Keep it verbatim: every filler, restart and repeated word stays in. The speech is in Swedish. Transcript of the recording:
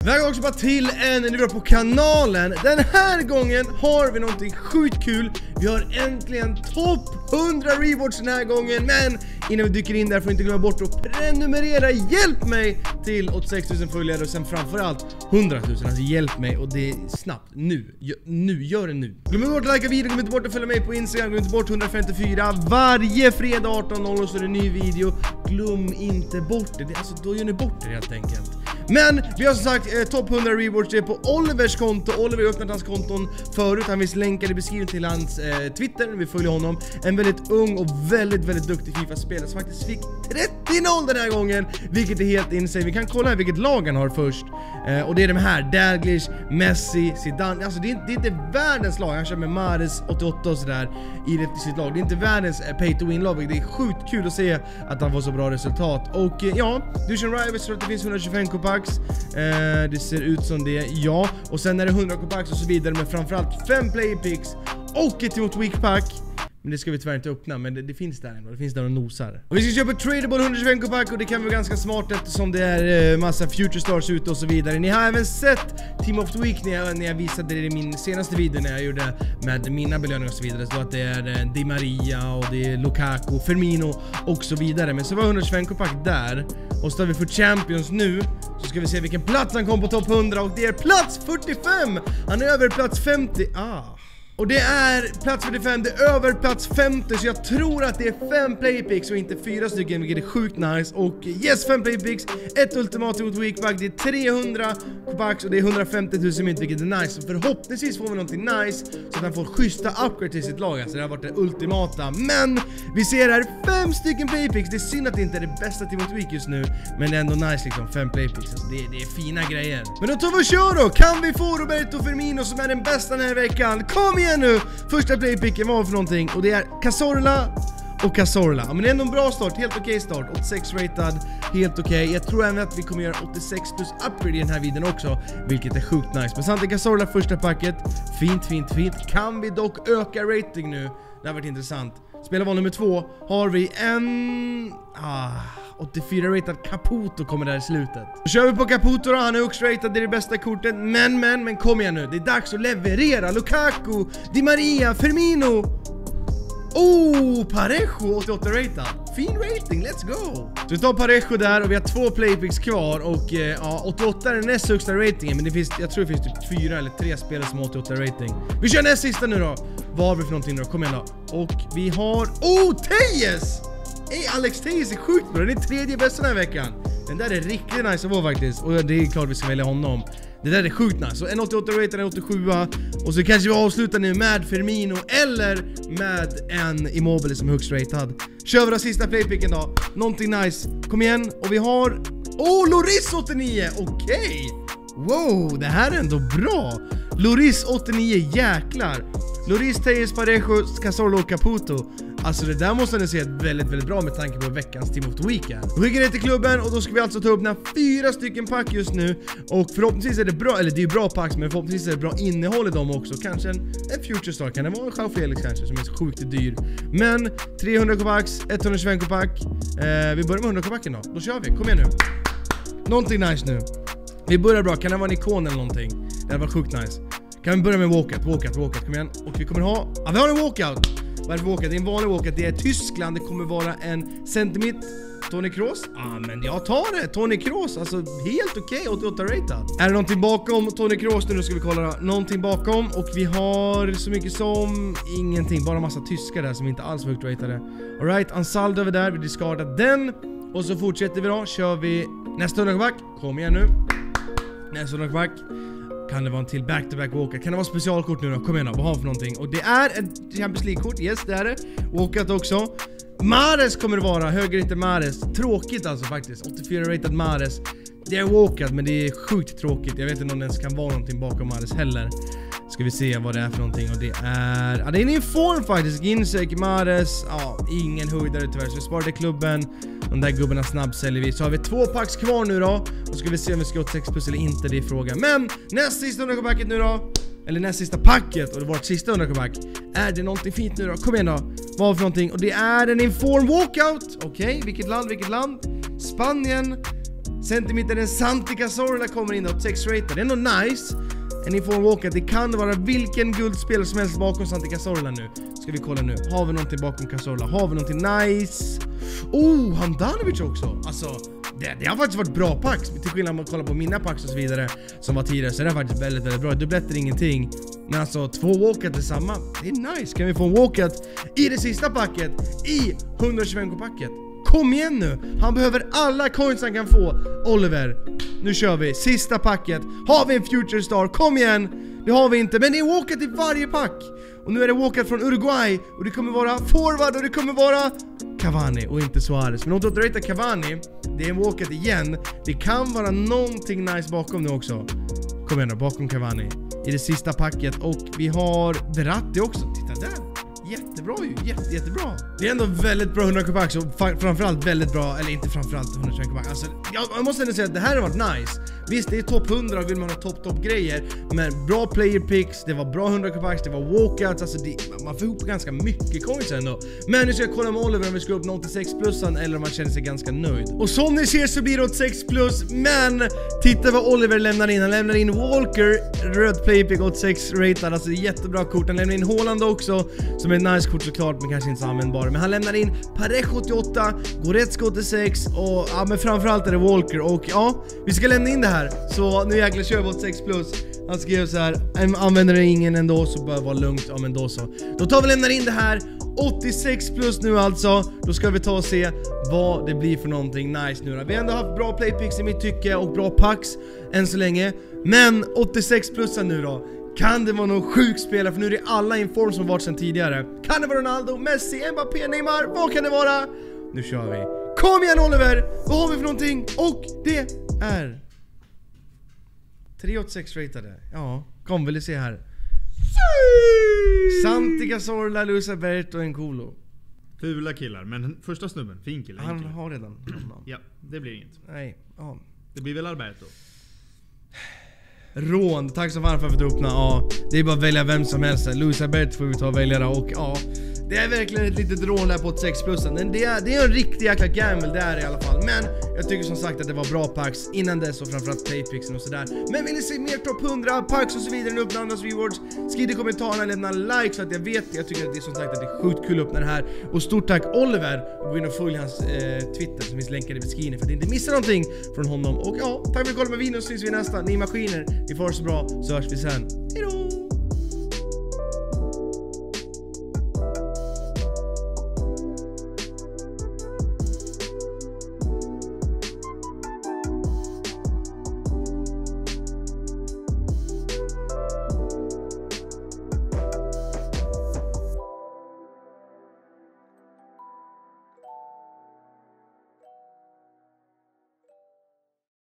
Välkommen också bara till en ny video på kanalen. Den här gången har vi någonting sjukt kul. Vi har äntligen topp hundra rewards den här gången. Men innan vi dyker in där får inte glömma bort att prenumerera. Hjälp mig till åttiosex tusen följare och sen framförallt hundra tusen. Alltså hjälp mig, och det är snabbt. Nu, Gör, nu, gör det nu. Glöm inte bort att likea videon, glöm inte bort att följa mig på Instagram. Glöm inte bort hundrafemtiofyra. Varje fredag arton noll noll så är det en ny video. Glöm inte bort det, det alltså, då gör ni bort det helt enkelt. Men vi har som sagt eh, topp hundra rewards. Det är på Olivers konto. Oliver har öppnat hans konton förut. Han finns länkad i beskrivningen till hans eh, Twitter. Vi följer honom. En väldigt ung och väldigt, väldigt duktig FIFA-spelare som faktiskt fick trettio noll den här gången. Vilket är helt insane. Vi kan kolla här vilket lag han har först. eh, Och det är de här: Dalglish, Messi, Zidane. Alltså det är, det är inte världens lag. Han kör med Mahrez åttioåtta och sådär i det, sitt lag. Det är inte världens eh, pay to win lag. Det är sjukt kul att se att han får så bra resultat. Och eh, ja, Dusan Rivers tror att det finns hundratjugofem kopax. Eh, det ser ut som det, ja. Och sen är det hundra kopax och så vidare. Men framförallt fem playpicks och ett emot week pack. Men det ska vi tyvärr inte öppna, men det, det finns där ändå. Det finns där och nosar. Och vi ska köpa tradable hundratjugofem kopack, och det kan vara ganska smart eftersom det är eh, massa future stars ute och så vidare. Ni har även sett Team of the Week när jag, när jag visade det i min senaste video när jag gjorde med mina belöningar och så vidare. Så att det är eh, Di Maria och det är Lukaku, Firmino och så vidare. Men så var hundratjugofem kopack där. Och så tar vi för Champions nu. Så ska vi se vilken plats han kom på topp hundra. Och det är plats fyrtiofem. Han är över plats femtio. Ah. Och det är plats fyrtiofem, det är över plats femtio. Så jag tror att det är fem playpicks och inte fyra stycken, vilket är sjukt nice. Och yes, fem playpicks, ett ultimat mot weekback. Det är trehundra kopax och det är hundrafemtio tusen mynt, vilket är nice. Så förhoppningsvis får vi någonting nice så att han får schyssta upgrade till sitt lag. Alltså det har varit det ultimata. Men vi ser här fem stycken playpicks. Det är synd att det inte är det bästa Team of the Week just nu, men det är ändå nice liksom, fem playpicks. Alltså det, det är fina grejer. Men då tar vi och kör då. Kan vi få Roberto Firmino som är den bästa den här veckan? Kom igen nu! Första playpicken var för någonting, och det är Cazorla och Cazorla. Ja, men det är ändå en bra start, helt okej okay start. åttiosex ratad, helt okej. Okay. Jag tror även att vi kommer göra åttiosex plus upgrade i den här videon också, vilket är sjukt nice. Men samtidigt Cazorla första packet, fint, fint, fint. Kan vi dock öka rating nu? Det har varit intressant. Spelarval nummer två har vi en... Ah... åttiofyra ratad Caputo kommer där i slutet. Då kör vi på Caputo då, han är högst ratad, det är det bästa kortet. Men, men, men kom igen nu, det är dags att leverera. Lukaku, Di Maria, Firmino. Oh, Parejo åttioåtta ratad. Fin rating, let's go. Så vi tar Parejo där och vi har två playpicks kvar. Och eh, ja, åttioåtta är den näst högsta ratingen. Men det finns, jag tror det finns typ fyra eller tre spelare som har åttioåtta rating. Vi kör näst sista nu då. Vad har vi för någonting då? Kom igen då. Och vi har, oh, Tejes! Ey, Alex Tejes är sjukt bra, den är tredje bästa den här veckan. Den där är riktigt nice att vara faktiskt. Och det är klart vi ska välja honom. Det där är sjukt nice. Så en åttioåtta rated, en åttiosju. Och så kanske vi avslutar nu med Firmino eller med en Immobile som är högst rated. Kör vi den sista playpicken då. Någonting nice, kom igen. Och vi har, oh, Loris åttionio, okej okay. Wow, det här är ändå bra. Loris åttionio, jäklar. Loris, Tejes, Parejo, Cazorla och Caputo. Alltså det där måste ni se väldigt, väldigt bra med tanke på veckans Team of the Weekend. Vi skickar det till klubben och då ska vi alltså ta upp den här fyra stycken pack just nu. Och förhoppningsvis är det bra, eller det är bra packs, men förhoppningsvis är det bra innehåll i dem också. Kanske en, en Future Star, kan det vara en Joao Felix kanske som är så sjukt dyr. Men trehundra kopax, etthundratjugofem kopack. eh, Vi börjar med hundra kopacken då, då kör vi, kom igen nu. Någonting nice nu. Vi börjar bra, kan det vara en ikon eller någonting? Det här var sjukt nice. Kan vi börja med walkout, walkout, walkout, kom igen. Och vi kommer ha, ja vi har en walkout. Varför walkout? Det är en vanlig walkout, det är Tyskland. Det kommer vara en centimeter. Toni Kroos? Ja ah, men jag tar det, Toni Kroos, alltså helt okej, okay, åttioåtta ratad. Är det någonting bakom Toni Kroos nu? Nu ska vi kolla då. Någonting bakom, och vi har så mycket som ingenting, bara massa tyskar där som inte alls var högt ratade. Alright, Ansaldo över där, vi discardar den. Och så fortsätter vi då, kör vi nästa hundraback. Kom igen nu. Nästa hundraback. Kan det vara en till back-to-back walkout? Kan det vara specialkort nu då? Kom igen då, vad har vi för någonting? Och det är ett Champions League-kort, yes det är det. Walkout också. Mahrez kommer det vara, högerritter Mahrez. Tråkigt alltså faktiskt, åttiofyra rated Mahrez. Det är walkout, men det är sjukt tråkigt. Jag vet inte om det ens kan vara någonting bakom Mahrez heller. Ska vi se vad det är för någonting. Och det är, ja det är en inform faktiskt. Ginczek, Mahrez, ja ingen höjdare tyvärr. Så vi sparar det klubben. De där gubbarna snabbsäljer vi. Så har vi två packs kvar nu då. Och ska vi se om vi ska åttiosex plus eller inte, det är frågan. Men näst sista hundrapacket nu då. Eller näst sista packet, och det var ett sista hundrapack. Är det någonting fint nu då? Kom igen då. Vad har vi för någonting? Och det är en inform walkout. Okej, okay. Vilket land, vilket land? Spanien. Centimetern Santi Cazorla kommer in och sex rated. Det är ändå nice. En info walk att det kan vara vilken guldspelare som helst bakom Santi Cazorla nu. Ska vi kolla nu. Har vi någonting bakom Cazorla? Har vi någonting nice? Oh, Handanovic också. Alltså, det, det har faktiskt varit bra packs. Till skillnad om man kollar på mina packs och så vidare som var tidigare. Så det är faktiskt väldigt, väldigt bra. Dubbletter ingenting. Men alltså, två walkat tillsamma. Det är nice. Kan vi få en walkat i det sista packet? I hundratjugofem K-packet. Kom igen nu. Han behöver alla coins han kan få. Oliver. Nu kör vi. Sista packet. Har vi en Future Star? Kom igen. Det har vi inte. Men det är walkat i varje pack. Och nu är det walkat från Uruguay. Och det kommer vara forward. Och det kommer vara Cavani och inte Suarez. Men om du ratear Cavani, det är en walkat igen. Det kan vara någonting nice bakom nu också. Kom igen då. Bakom Cavani. I det sista packet. Och vi har Verratti också. Titta där. Jättebra ju, jätte, jättebra. Det är ändå väldigt bra hundra K-pack. Och framförallt väldigt bra, eller inte framförallt hundratjugoett K-pack. Alltså, jag måste ändå säga att det här har varit nice. Visst, det är topp hundra och vill man ha topp topp grejer. Men bra player picks, det var bra hundra K-packs, det var walkouts. Alltså det, man får ihop ganska mycket coins ändå. Men nu ska jag kolla med Oliver om vi ska upp åttiosex plusan eller om man känner sig ganska nöjd. Och som ni ser så blir det åttiosex plus. Men titta vad Oliver lämnar in. Han lämnar in Walker, röd player pick, åttiosex rated. Alltså det är jättebra kort. Han lämnar in Haaland också, som är ett nice kort såklart, men kanske inte så användbar. Men han lämnar in Parejo åttioåtta, Goretzka åttiosex och ja, men framförallt är det Walker. Och ja, vi ska lämna in det här. Så nu jäklar kör vi åttiosex plus. Han skrev så här: använder det ingen ändå så bör vara lugnt. Ja men då så. Då tar vi lämnar in det här. åttiosex plus nu alltså. Då ska vi ta och se vad det blir för någonting nice nu då. Vi har ändå haft bra playpicks i mitt tycke och bra packs än så länge. Men åttiosex plus nu då. Kan det vara någon sjuk spelare? För nu är det alla in form som varit sedan tidigare. Kan det vara Ronaldo, Messi, Mbappé, Neymar? Vad kan det vara? Nu kör vi. Kom igen Oliver! Vad har vi för någonting? Och det är tre åttiosex ratade. Ja, kom väl se här. Santi Cazorla, Luis Alberto och N'Golo. Fula killar, men första snubben, fin kille. Han har redan. Ja, det blir inget. Nej, ja. Det blir väl Alberto. Rån, tack så varmt för att du öppnade. Ja, det är bara att välja vem som helst. Luis Alberto får vi ta och välja det. Och ja, det är verkligen ett litet rån där på ett sex plus. Men det är, det är en riktig jäkla gamble där i alla fall. Men jag tycker som sagt att det var bra packs innan dess och framförallt playpixen och sådär. Men vill ni se mer topp hundra packs och så vidare, nu öppnar andras rewards, skriv i kommentarerna, lämna like så att jag vet. Jag tycker att det är som sagt att det är sjukt kul att öppna det här. Och stort tack Oliver, och gå in och följ hans eh, Twitter som finns länkad i beskrivningen för att inte missa någonting från honom. Och ja, tack för att ni kollade med videon, så syns vi nästa. Ni maskiner, vi får så bra, så hörs vi sen. Hejdå!